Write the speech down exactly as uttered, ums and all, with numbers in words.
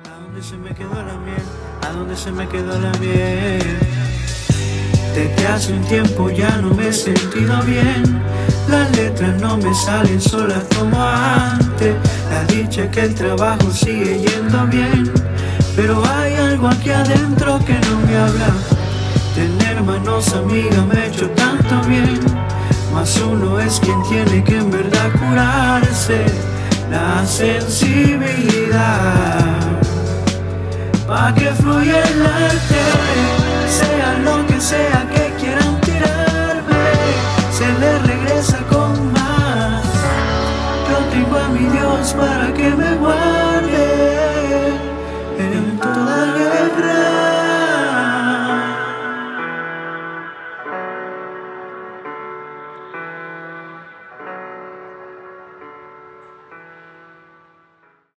¿A dónde se me quedó la miel? ¿A dónde se me quedó la miel? Desde hace un tiempo ya no me he sentido bien. Las letras no me salen solas como antes. La dicha es que el trabajo sigue yendo bien, pero hay algo aquí adentro que no me habla. Tener manos amigas me ha hecho tanto bien, mas uno es quien tiene que en verdad curarse la sensibilidad, pa' que fluya el arte, sea lo que sea.